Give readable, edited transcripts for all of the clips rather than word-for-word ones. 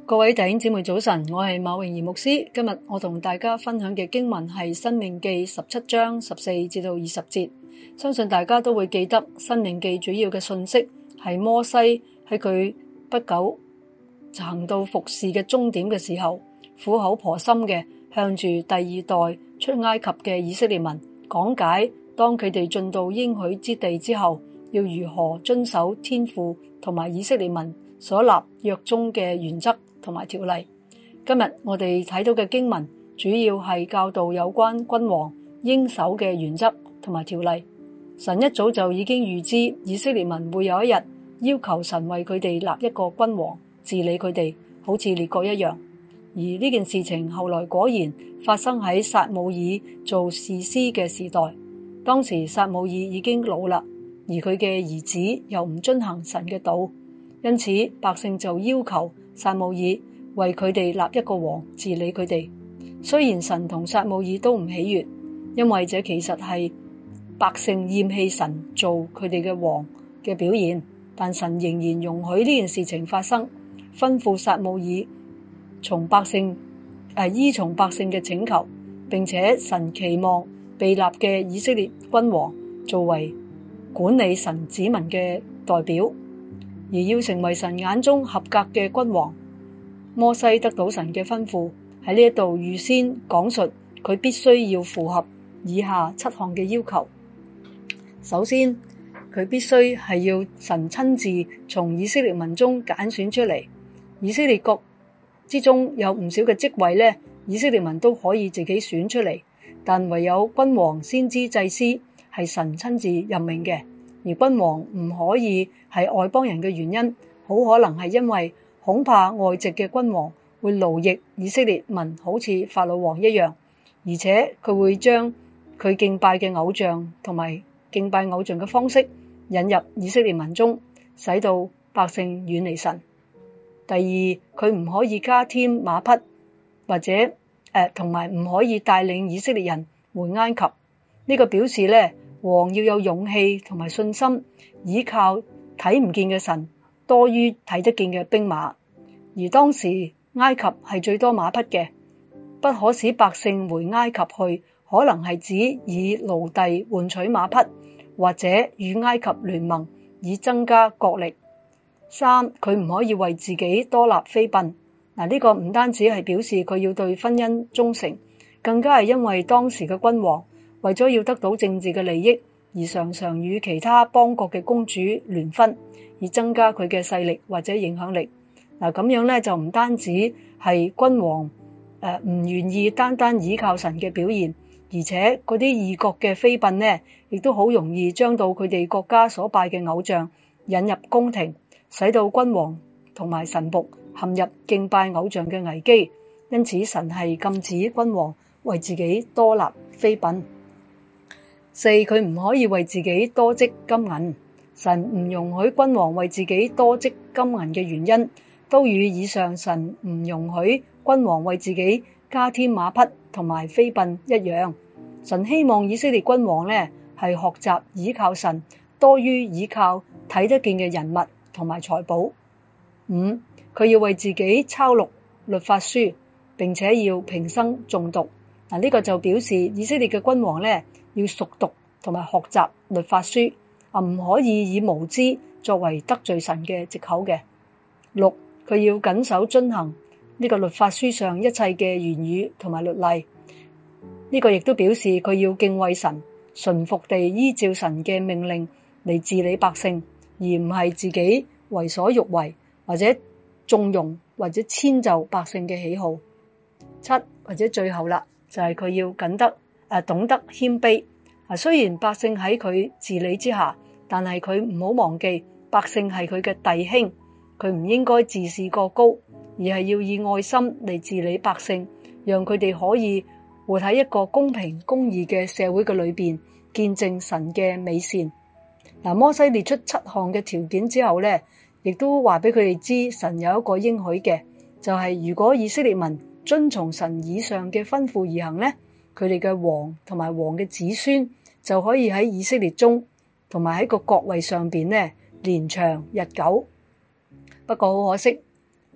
各位弟兄姊妹早晨，我係馬榮儀牧師。今日我同大家分享嘅經文係申命記17章14至到20節。相信大家都會記得申命記主要嘅信息係摩西喺佢不久就行到服侍嘅終點嘅時候，苦口婆心嘅向住第二代出埃及嘅以色列民講解，當佢哋進到應許之地之後，要如何遵守天父同埋以色列民所立約中嘅原則同埋條例。今日我哋睇到嘅經文主要係教導有關君王應守嘅原則同埋條例。神一早就已經預知以色列民會有一日要求神為佢哋立一個君王治理佢哋，好似列國一樣。而呢件事情後來果然發生喺撒母耳做士師嘅時代。當時撒母耳已經老啦，而佢嘅兒子又唔遵行神嘅道，因此百姓就要求撒母耳為佢哋立一個王治理佢哋。雖然神同撒母耳都唔喜悅，因為這其實係百姓厭棄神做佢哋嘅王嘅表現，但神仍然容許呢件事情發生，吩咐撒母耳依從百姓嘅請求，並且神期望被立嘅以色列君王作為管理神子民嘅代表，而要成為神眼中合格嘅君王。摩西得到神嘅吩咐，喺呢一度預先講述佢必須要符合以下7項嘅要求。首先，佢必須係要神親自從以色列民中揀選出嚟。以色列國之中有唔少嘅職位呢，以色列民都可以自己選出嚟，但唯有君王、先知、祭司係神親自任命嘅。而君王唔可以係外邦人嘅原因，好可能係因為恐怕外籍嘅君王會奴役以色列民，好似法老王一樣，而且佢會將佢敬拜嘅偶像同埋敬拜偶像嘅方式引入以色列民中，使到百姓遠離神。第二，佢唔可以加添馬匹，或者同埋唔可以帶領以色列人回埃及。呢個表示呢，王要有勇氣同埋信心，依靠睇唔見嘅神多於睇得見嘅兵馬。而當時埃及係最多馬匹嘅，不可使百姓回埃及去，可能係指以奴隸換取馬匹，或者與埃及聯盟以增加國力。三，佢唔可以為自己多立妃嬪。呢個唔單止係表示佢要對婚姻忠誠，更加係因為當時嘅君王為咗要得到政治嘅利益，而常常與其他邦國嘅公主聯婚，以增加佢嘅勢力或者影響力。咁樣呢，就唔單止係君王唔願意單單依靠神嘅表現，而且嗰啲異國嘅妃嬪呢，亦都好容易將到佢哋國家所拜嘅偶像引入宮廷，使到君王同埋臣僕陷入敬拜偶像嘅危機。因此神係禁止君王為自己多立妃嬪。四，佢唔可以為自己多積金銀。神唔容許君王為自己多積金銀嘅原因，都與以上神唔容許君王為自己加添馬匹同埋妃嬪一樣。神希望以色列君王呢係學習倚靠神，多於倚靠睇得見嘅人物同埋財寶。五，佢要為自己抄錄律法書，並且要平生誦讀。呢個就表示以色列嘅君王呢要熟讀同埋學習律法書，唔可以以無知作為得罪神嘅藉口嘅。六，佢要謹守遵行呢個律法書上一切嘅言語同埋律例。呢個亦都表示佢要敬畏神，順服地依照神嘅命令嚟治理百姓，而唔係自己為所欲為，或者縱容或者遷就百姓嘅喜好。七，或者最後啦，就係佢要懂得謙卑。雖然百姓喺佢治理之下，但係佢唔好忘記百姓係佢嘅弟兄，佢唔應該自視過高，而係要以愛心嚟治理百姓，讓佢哋可以活喺一個公平公義嘅社會嘅裏邊，見證神嘅美善。摩西列出7項嘅條件之後呢，亦都話俾佢哋知神有一個應許嘅，就係如果以色列民遵從神以上嘅吩咐而行呢，佢哋嘅王同埋王嘅子孫就可以喺以色列中同埋喺個國位上邊呢連長日久。不過好可惜，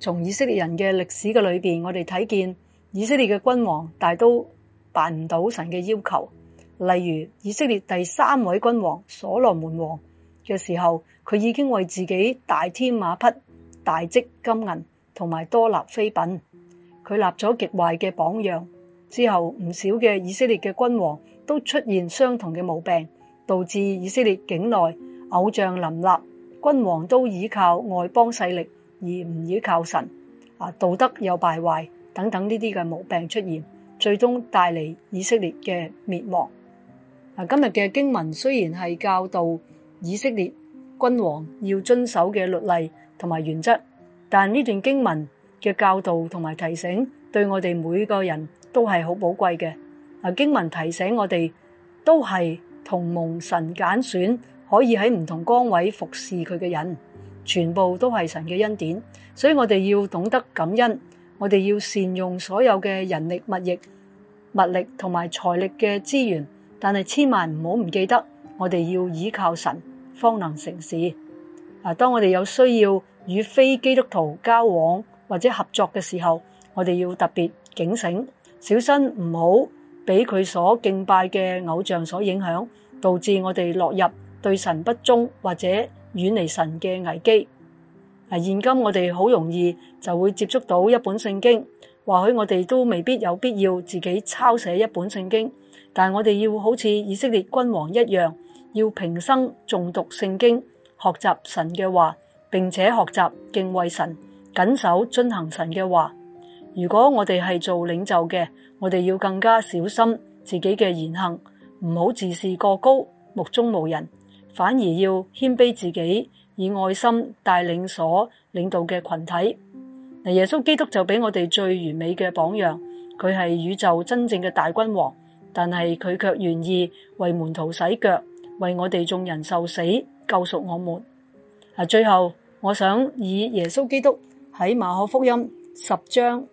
從以色列人嘅歷史嘅裏邊，我哋睇見以色列嘅君王大都辦唔到神嘅要求。例如以色列第3位君王所羅門王嘅時候，佢已經為自己大添馬匹、大積金銀同埋多立妃嬪，佢立咗極壞嘅榜樣。之後唔少嘅以色列嘅君王都出現相同嘅毛病，導致以色列境內偶像林立，君王都倚靠外邦勢力而唔倚靠神，道德又敗壞等等呢啲嘅毛病出現，最終帶嚟以色列嘅滅亡。今日嘅經文雖然係教導以色列君王要遵守嘅律例同埋原則，但呢段經文嘅教導同埋提醒對我哋每個人都係好寶貴嘅。經文提醒我哋都係同蒙神揀選，可以喺唔同崗位服侍佢嘅人，全部都係神嘅恩典，所以我哋要懂得感恩，我哋要善用所有嘅人力物力同埋財力嘅資源，但係千萬唔好唔記得我哋要依靠神方能成事。當我哋有需要與非基督徒交往或者合作嘅時候，我哋要特別警醒，小心唔好俾佢所敬拜嘅偶像所影響，導致我哋落入對神不忠或者遠離神嘅危機。現今我哋好容易就會接觸到一本聖經，或許我哋都未必有必要自己抄寫一本聖經，但我哋要好似以色列君王一樣，要平生誦讀聖經，學習神嘅話，並且學習敬畏神，謹守遵行神嘅話。如果我哋係做領袖嘅，我哋要更加小心自己嘅言行，唔好自視過高，目中無人，反而要謙卑自己，以愛心帶領所領導嘅群體。耶穌基督就俾我哋最完美嘅榜樣，佢係宇宙真正嘅大君王，但係佢卻願意為門徒洗腳，為我哋眾人受死，救贖我們。最後我想以耶穌基督喺馬可福音10章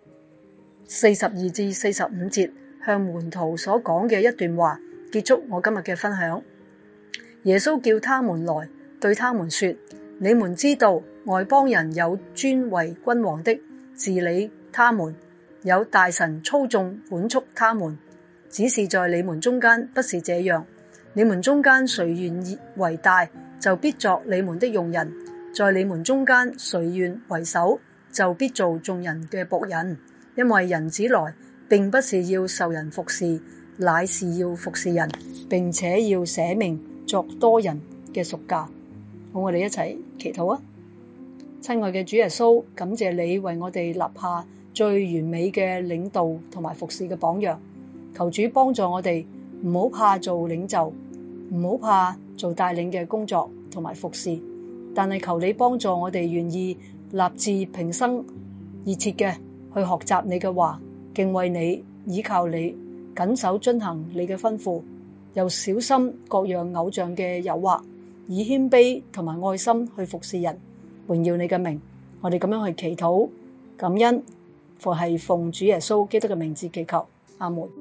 42至45節向門徒所講嘅一段話，結束我今日嘅分享。耶穌叫他們來，對他們說：你們知道外邦人有尊為君王的治理他們，有大臣操縱管束他們，只是在你們中間不是這樣。你們中間誰願意為大，就必作你們的用人；在你們中間誰願為首，就必做眾人嘅僕人。因為人子來並不是要受人服侍，乃是要服侍人，並且要捨命作多人嘅贖價。好，我哋一齊祈禱啊！親愛嘅主耶穌，感謝你為我哋立下最完美嘅領導同埋服侍嘅榜樣。求主幫助我哋，唔好怕做領袖，唔好怕做帶領嘅工作同埋服侍，但係求你幫助我哋願意立志平生熱切嘅去學習你嘅話，敬畏你，倚靠你，謹守遵行你嘅吩咐，又小心各樣偶像嘅誘惑，以謙卑同埋愛心去服侍人，榮耀你嘅名。我哋咁樣去祈禱感恩，係奉主耶穌基督嘅名字祈求，阿門。